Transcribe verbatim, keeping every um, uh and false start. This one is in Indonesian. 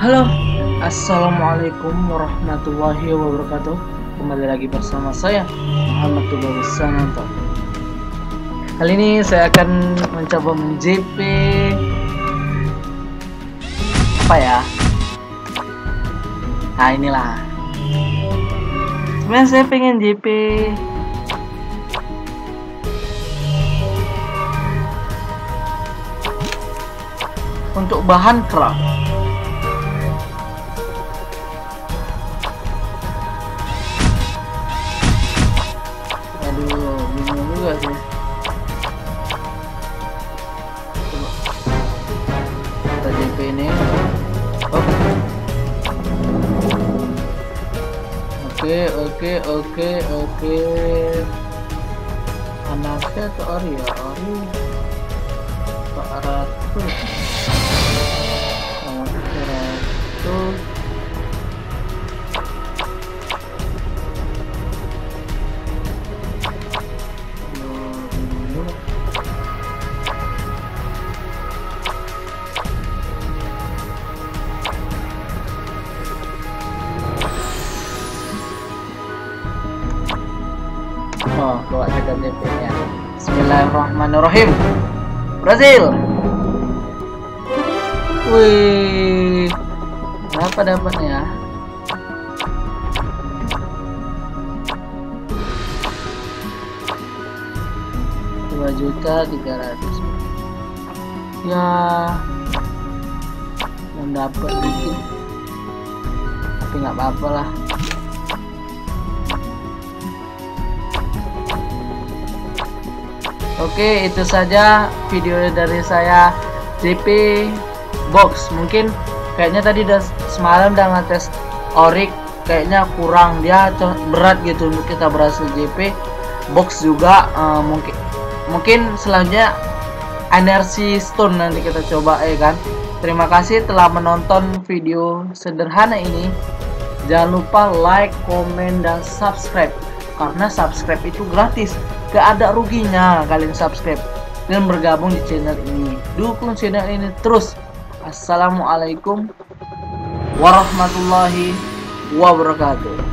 Halo, assalamualaikum warahmatullahi wabarakatuh. Kembali lagi bersama saya Muhammad Tuba Wisananto. Kali ini saya akan mencoba men-J P apa ya? Nah inilah. Sebenarnya saya pengen J P untuk bahan craft. Aduh, bingung juga sih. Coba kita J P ini. Oh. Oke, oke, oke, oke. Anaknya ke Ori ya, Ori Pak Ratu. Ratu. Oh, bawa kita J P-nya. Bismillahirrahmanirrahim. Brazil. Wih, berapa dapatnya? Dua juta tiga ratus. Ya, mendapat dikit, tapi nggak apa-apa lah. Oke, itu saja video dari saya J P box. Mungkin kayaknya tadi udah semalam udah ngetes Orik, kayaknya kurang, dia berat gitu untuk kita berhasil J P box juga. uh, mungkin mungkin selanjutnya Energy Stone nanti kita coba ya kan. Terima kasih telah menonton video sederhana ini. Jangan lupa like, komen, dan subscribe, karena subscribe itu gratis, gak ada ruginya kalian subscribe dan bergabung di channel ini. Dukung channel ini terus. Assalamualaikum warahmatullahi wabarakatuh.